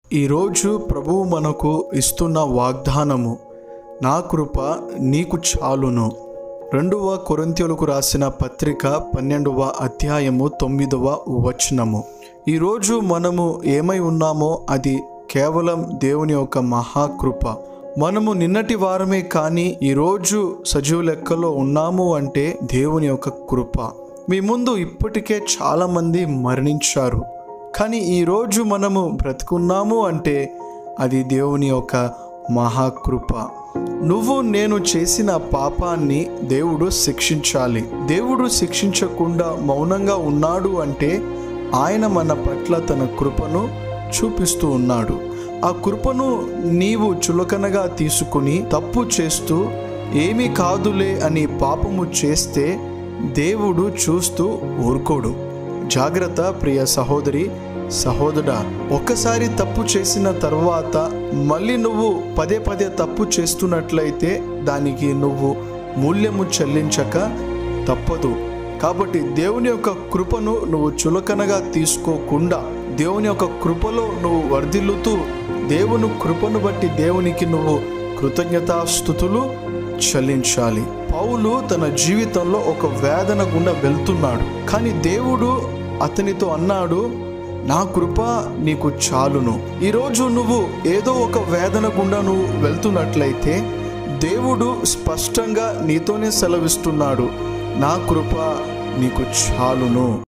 ఈరోజు ప్రభువు మనకు ఇస్తున్న వాగ్దానము, నా కృప నీకు చాలును. 2వ కొరింథీయులకు రాసిన పత్రిక 12వ అధ్యాయము 9వ వచనము. ఈరోజు మనము ఏమై ఉన్నామో అది కేవలం దేవుని యొక్క మహాకృప. మనము నిన్నటి వారమే కానీ ఈరోజు సజీవ లెక్కలో ఉన్నాము అంటే దేవుని యొక్క కృప. మీ ముందు ఇప్పటికే చాలామంది మరణించారు, కానీ ఈరోజు మనము బ్రతుకున్నాము అంటే అది దేవుని యొక్క మహాకృప. నువ్వు నేను చేసిన పాపాన్ని దేవుడు శిక్షించాలి. దేవుడు శిక్షించకుండా మౌనంగా ఉన్నాడు అంటే ఆయన మన పట్ల తన కృపను చూపిస్తూ ఉన్నాడు. ఆ కృపను నీవు చులకనగా తీసుకుని తప్పు చేస్తూ ఏమీ కాదులే అని పాపము చేస్తే దేవుడు చూస్తూ ఊరుకోడు. జాగ్రత్త ప్రియ సహోదరి సహోదరుడా, ఒక్కసారి తప్పు చేసిన తర్వాత మళ్ళీ నువ్వు పదే పదే తప్పు చేస్తున్నట్లయితే దానికి నువ్వు మూల్యము చెల్లించక తప్పదు. కాబట్టి దేవుని యొక్క కృపను నువ్వు చులకనగా తీసుకోకుండా దేవుని యొక్క కృపలో నువ్వు వర్ధిల్లుతూ దేవుని కృపను బట్టి దేవునికి నువ్వు కృతజ్ఞతాస్తుతులు చెల్లించాలి. పౌలు తన జీవితంలో ఒక వేదన గుండా వెళ్తున్నాడు, కానీ దేవుడు అతనితో అన్నాడు, నా కృప నీకు చాలును. ఈరోజు నువ్వు ఏదో ఒక వేదన గుండా నువ్వు వెళ్తున్నట్లయితే దేవుడు స్పష్టంగా నీతోనే సెలవిస్తున్నాడు, నా కృప నీకు చాలును.